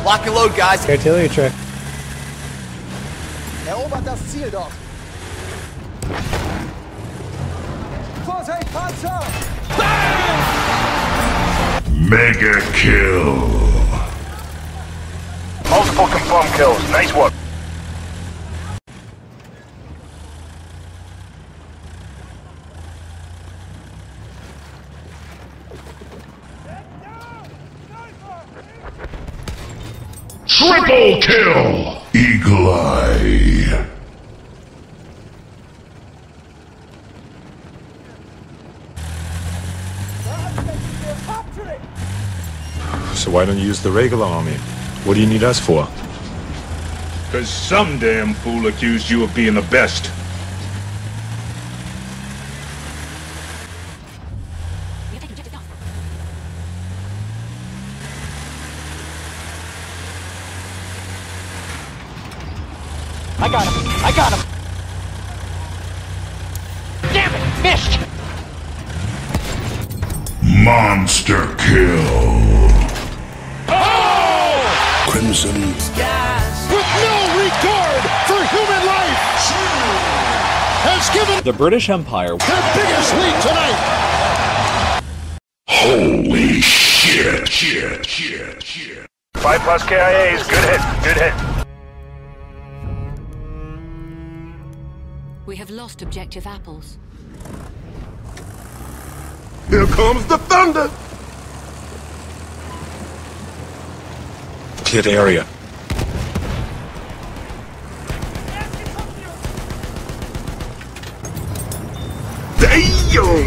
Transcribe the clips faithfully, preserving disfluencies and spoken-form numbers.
Lock and load, guys. Artillery truck. Erobert das Ziel dort. Vorsicht, Panzer! Mega kill. Multiple confirmed kills. Nice work. Triple kill. Eagle Eye. So why don't you use the regular army? What do you need us for? Cause some damn fool accused you of being the best. I got him! I got him! Damn it! Missed! Monster kill. Oh! Crimson Skies. With no regard for human life! Has given The British Empire. their biggest lead tonight! Holy shit, shit, shit, shit. Five plus K I As. Good hit. Good hit. We have lost objective apples. Here comes the thunder. Clear the area. Damn!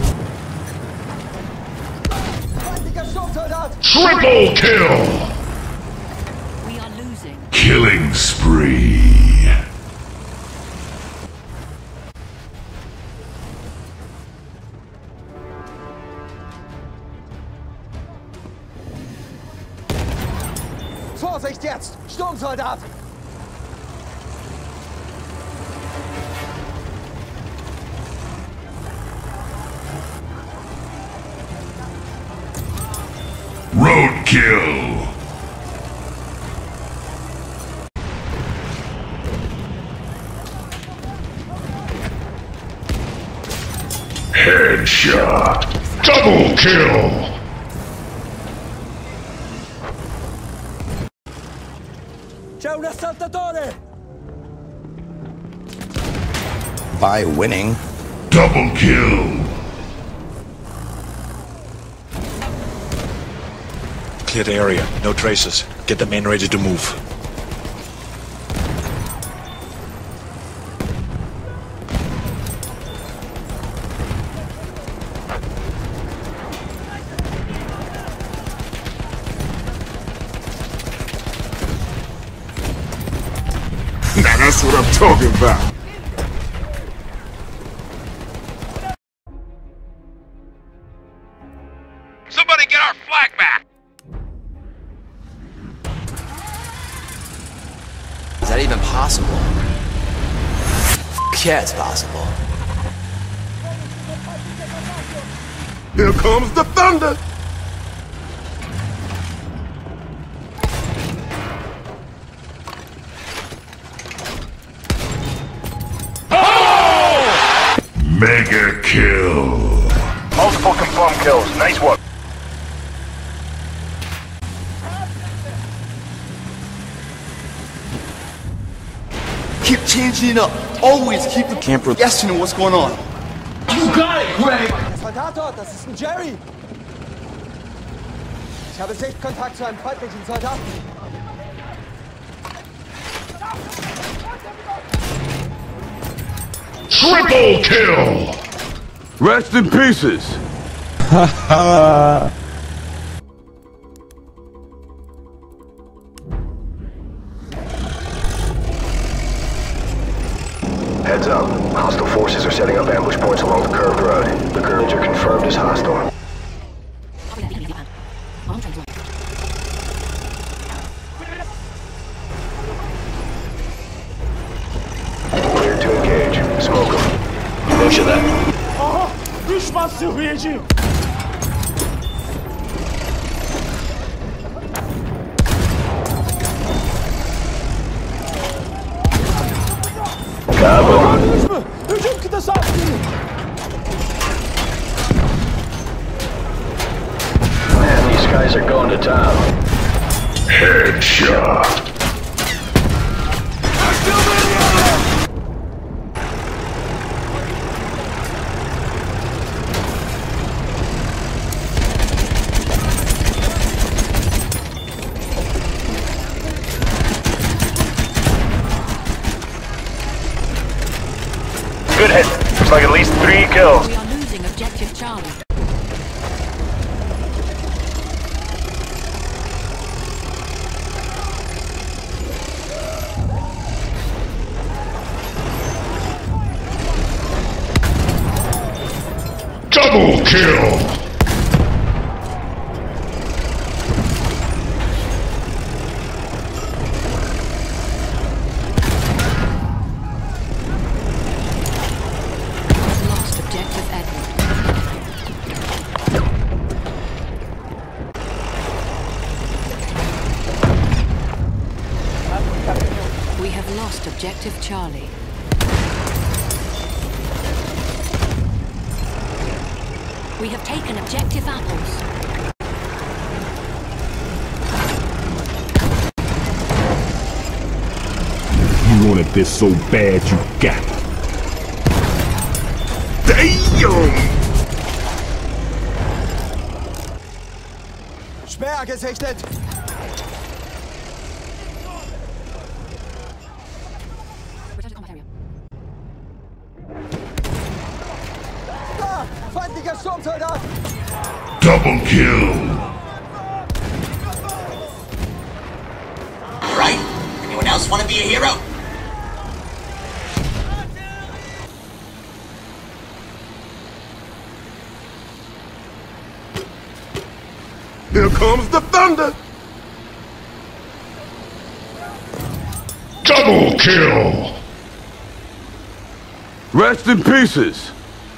Triple kill. We are losing. Killing spree. Vorsicht jetzt! Sturmsoldat! Roadkill. Headshot. Double kill. C'è un assaltatore! By winning. Double kill. Clear the area. No traces. Get the men ready to move. Now that's what I'm talking about. Somebody get our flag back! Is that even possible? Yeah, it's possible. Here comes the thunder! Mega kill. Multiple confirmed kills. Nice work. Keep changing it up. Always keep the camper guessing what's going on. You got it, Greg! Der Soldat dort, das ist ein Jerry! Ich habe Sichtkontakt zu einem feindlichen Soldaten. Triple kill. Rest in pieces. Heads up. Hostile forces are setting up ambush points along the curved road. The curves are confirmed as hostile. Clear to engage. Smoke them. Roger that. Aha! Düşman sıhhiyeci! guys are going to town. Headshot. Good hit. Looks like at least three kills. We are losing objective Charlie. Double kill. Lost objective Edward. We have lost objective Charlie. We have taken objective apples. You wanted this so bad you got it. Damn! Sperr gesichtet! Da! Feindlicher Sturmsoldat! Double kill. Right? Anyone else want to be a hero? Here comes the thunder! Double kill. Rest in pieces!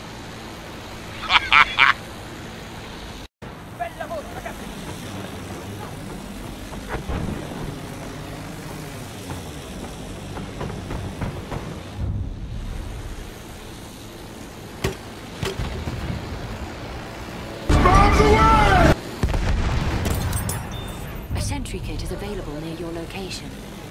A sentry kit is available near your location.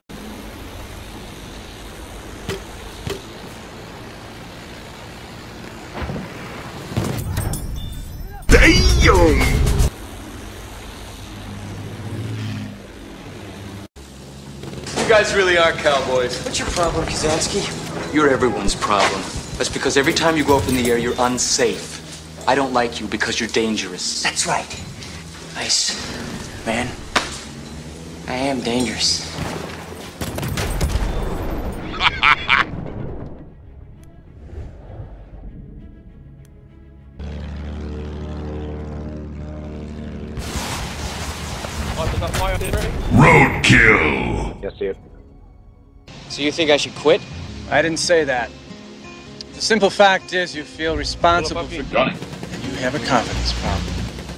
Damn! You guys really are cowboys. What's your problem, Kazansky? You're everyone's problem. That's because every time you go up in the air, you're unsafe. I don't like you because you're dangerous. That's right. Nice. Man, I am dangerous. Roadkill. Yes, dude. So you think I should quit? I didn't say that. The simple fact is you feel responsible for... Got it. And you have a confidence problem.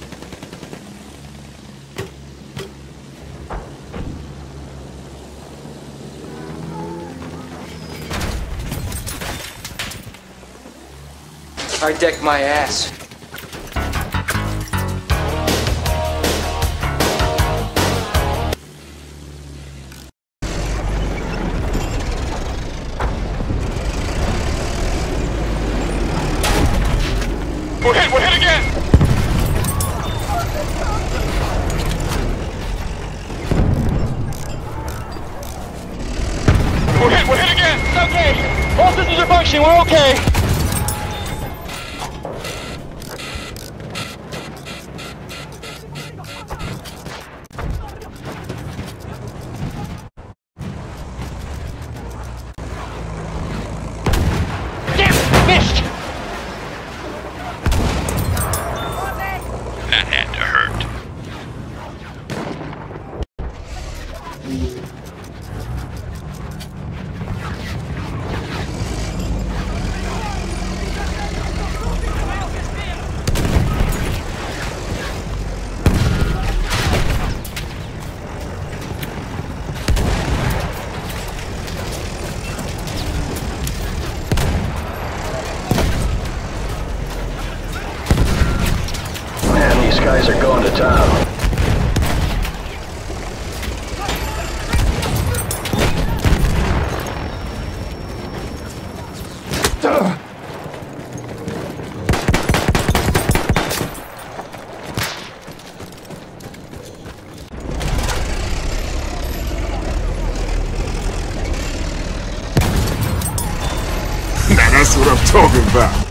I decked my ass. We're hit, we're hit again! We're hit, we're hit again! It's okay! All systems are functioning, we're okay! Damn! Missed! That had to hurt. Man, these guys are going to town. what I'm talking about.